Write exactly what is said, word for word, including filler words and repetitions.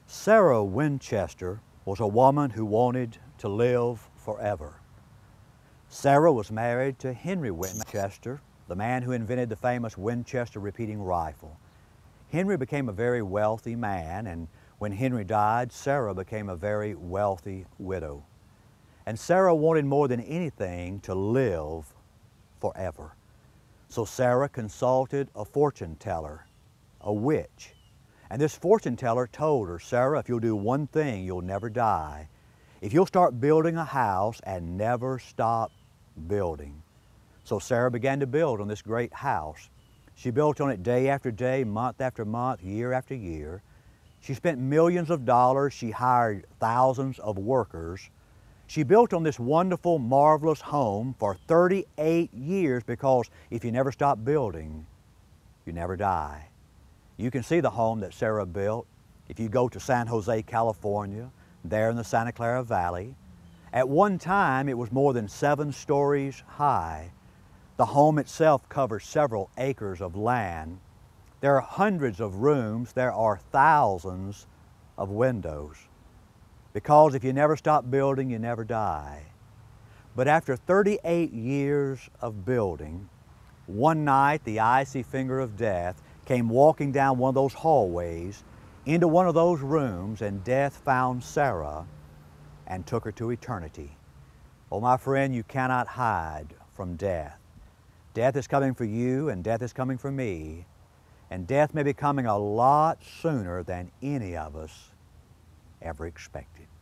Sarah Winchester was a woman who wanted to live forever. Sarah was married to Henry Winchester, the man who invented the famous Winchester repeating rifle. Henry became a very wealthy man, and when Henry died, Sarah became a very wealthy widow. And Sarah wanted more than anything to live forever. So Sarah consulted a fortune teller, a witch. And this fortune teller told her, Sarah, if you'll do one thing, you'll never die. If you'll start building a house and never stop building. So Sarah began to build on this great house. She built on it day after day, month after month, year after year. She spent millions of dollars. She hired thousands of workers. She built on this wonderful, marvelous home for thirty-eight years because if you never stop building, you never die. You can see the home that Sarah built if you go to San Jose, California, there in the Santa Clara Valley. At one time, it was more than seven stories high. The home itself covers several acres of land. There are hundreds of rooms. There are thousands of windows. Because if you never stop building, you never die. But after thirty-eight years of building, one night the icy finger of death came walking down one of those hallways into one of those rooms, and death found Sarah and took her to eternity. Oh, my friend, you cannot hide from death. Death is coming for you, and death is coming for me, and death may be coming a lot sooner than any of us ever expected.